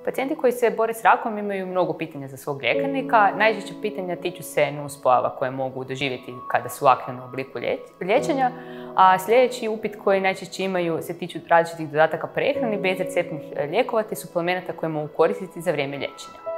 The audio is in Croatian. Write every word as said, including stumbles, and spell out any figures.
Pacijenti koji se bore s rakom imaju mnogo pitanja za svog ljekarnika. Najčešće pitanja tiču se nuspojava koje mogu doživjeti kada su u aktivnom obliku liječenja, a sljedeći upit koji najčešće imaju se tiču različitih dodataka prehrani, bezreceptnih lijekova te suplemenata koje mogu koristiti za vrijeme liječenja.